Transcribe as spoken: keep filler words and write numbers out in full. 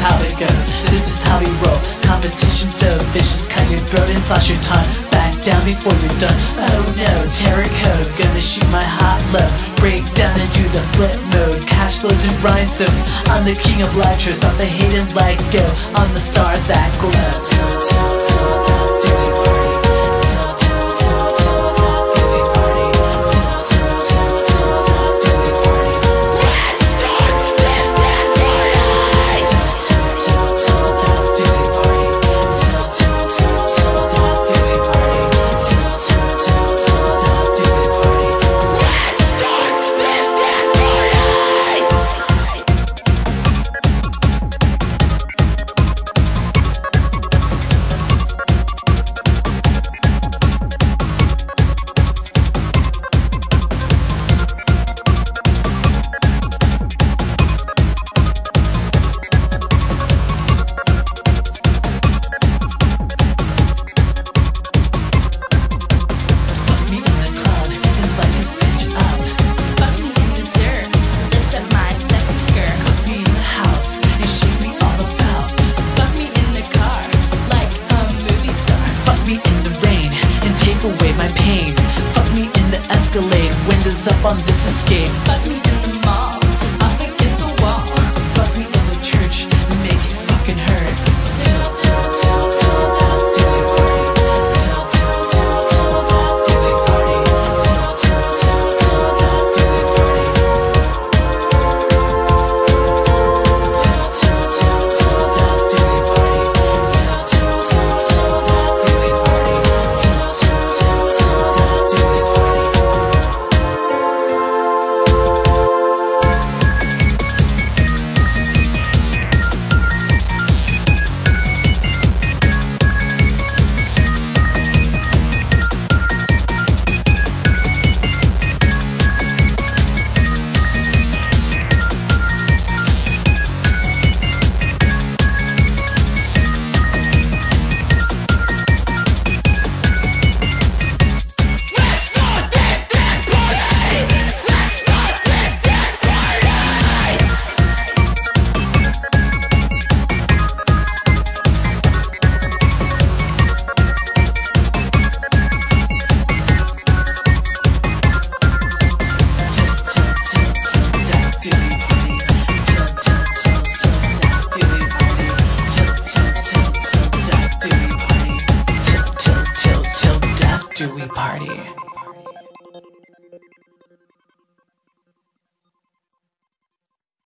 how it goes, this is how we roll. Competition so vicious, cut your throat and slash your tongue. Back down before you're done. Oh no, terror code, gonna shoot my hot low. Break down into the flip mode, cash flows and rhinestones. I'm the king of lectures, I'm the hate and let go. I'm the star that glows. Away my pain. Fuck me in the Escalade, windows up on this escape. Fuck me in the mall, up against the wall. Fuck me in the church, make it fucking hurt. Till, till, till, till, till, do we party? Till, till, till, till, till, do we party? Till, till, till, till, till, do we party? Till, till, till, till, till, do we party? Till, till, till, till, till, do we party? Till, till, do we party? Do we party?